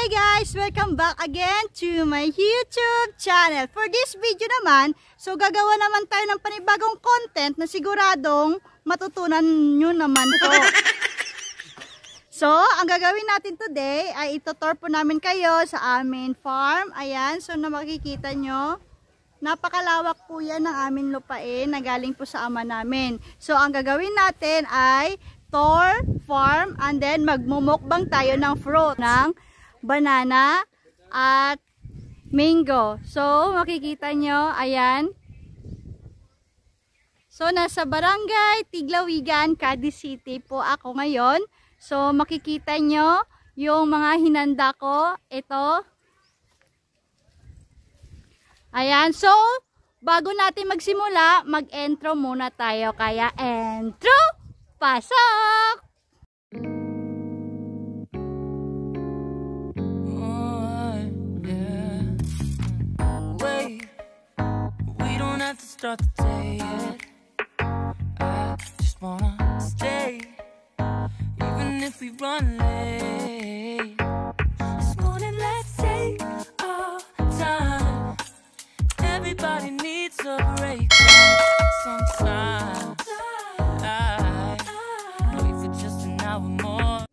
Hi guys! Welcome back again to my YouTube channel. For this video naman, so gagawa naman tayo ng panibagong content na siguradong matutunan nyo naman to. So, ang gagawin natin today ay itutur po namin kayo sa amin farm. Ayan, so na makikita nyo, napakalawak po yan ng aming lupain na galing po sa ama namin. So, ang gagawin natin ay tour, farm, and then magmumukbang tayo ng fruit, ng banana at mango. So, makikita nyo, ayan. So, nasa barangay Tiglawigan, Cadiz City po ako ngayon. So, makikita nyo yung mga hinanda ko. Ito. Ayan. So, bago natin magsimula, mag-intro muna tayo. Kaya, intro! Pasok! To start the day yet. I just wanna stay, even if we run late. This morning let's take our time. Everybody needs a break sometimes. Wait for just an hour more.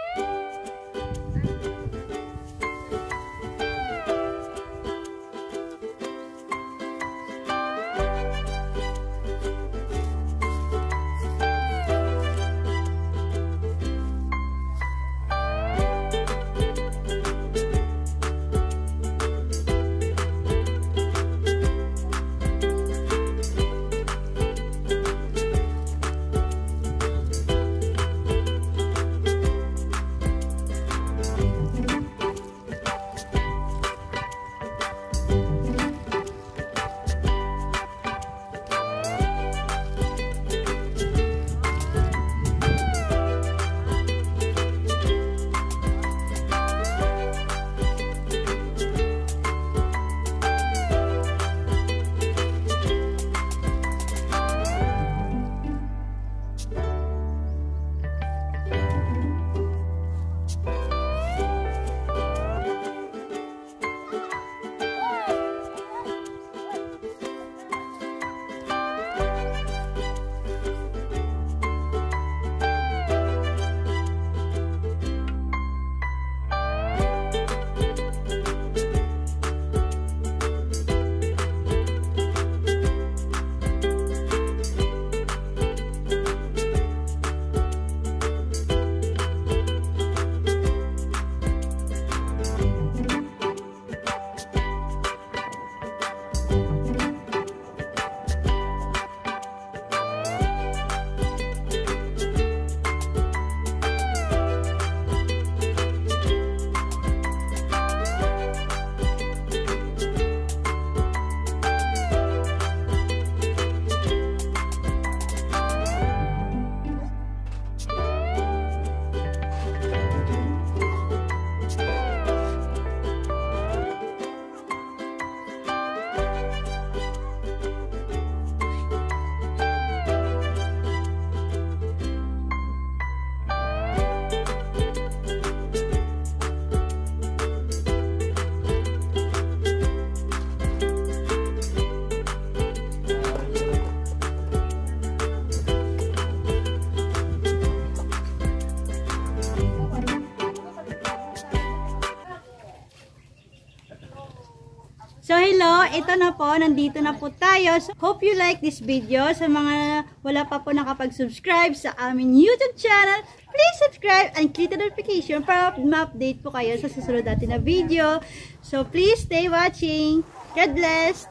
So hello, ito na po, nandito na po tayo. So, hope you like this video. Sa mga wala pa po nakapag-subscribe sa aming YouTube channel, please subscribe and click the notification para ma-update po kayo sa susunod natin na video. So please stay watching. God bless.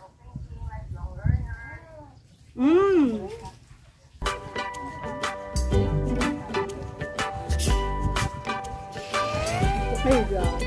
Hey God.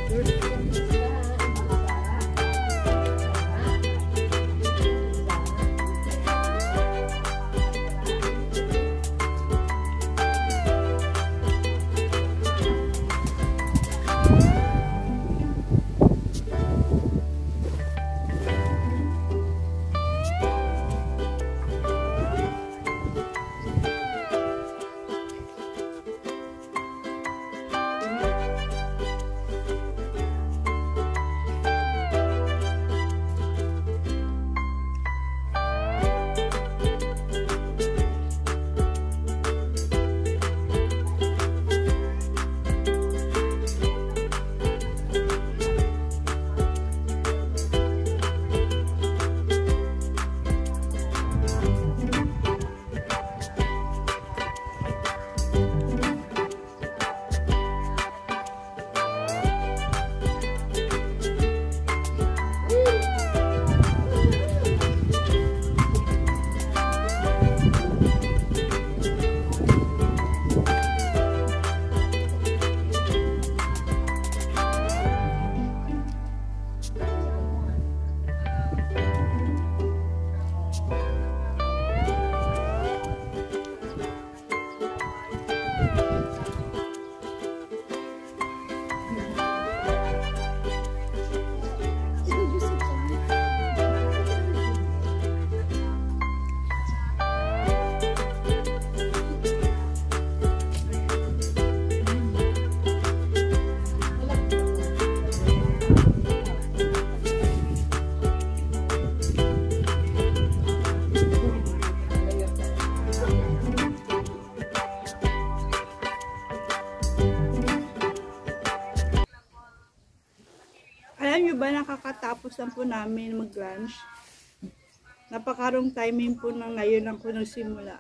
Alam nyo ba, nakakatapos lang po namin mag-lunch. Napakarong timing po ng ngayon lang po nagsimula.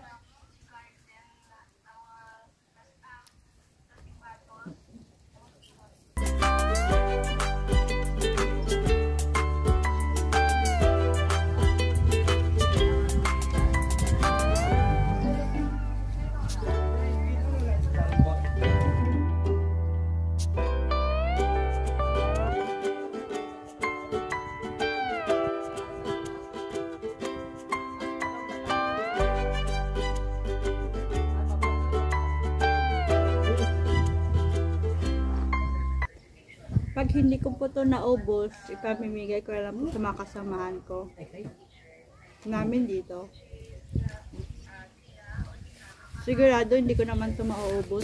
Pag hindi ko po ito naubos, ipamimigay ko lang po sa mga kasamahan ko namin dito. Sigurado hindi ko naman ito mauubos.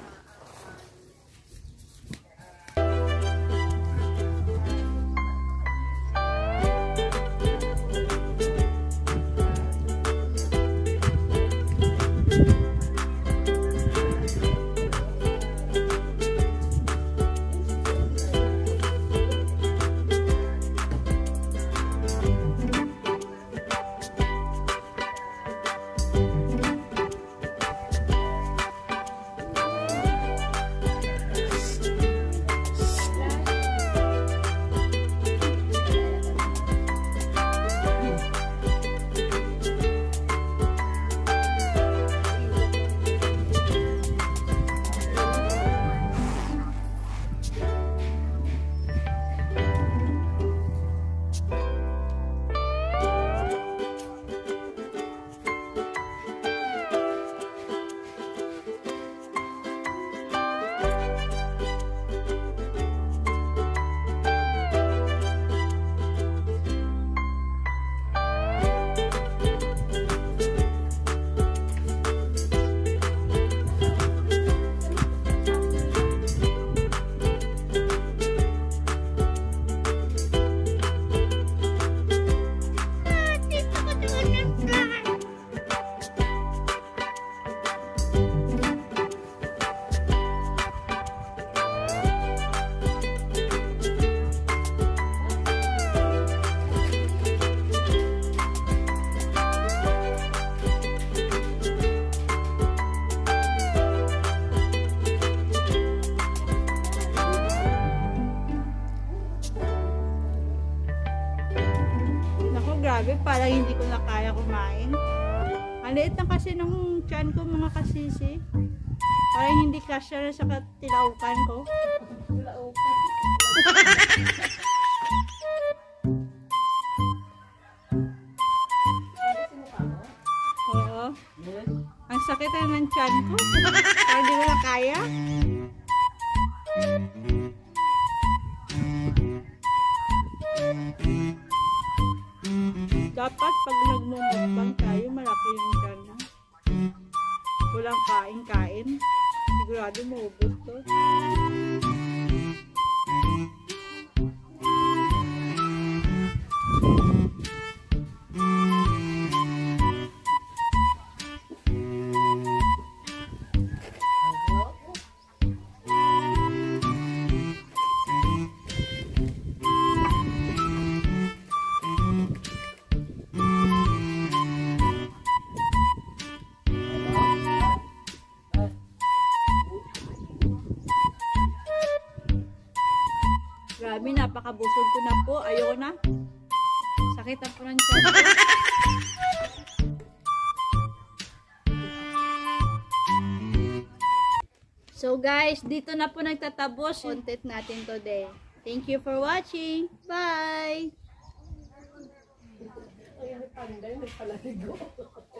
Grabe, parang hindi ko na kaya kumain. Ang liit na kasi ng tiyan ko, mga kasisi. Parang hindi kasya na sa tilaukan ko. Tilaukan. Oo. Ang sakit na ng tiyan ko. Parang hindi ko na kaya. Dapat pag nagmumukbang tayo, malaki yung tiyan mo. Walang kain-kain. Sigurado maubos to. Grabe, napakabusog ko na po. Ayoko na. Sakit na po ng tiyan ko. So guys, dito na po nagtatapos yung content natin today. Thank you for watching. Bye!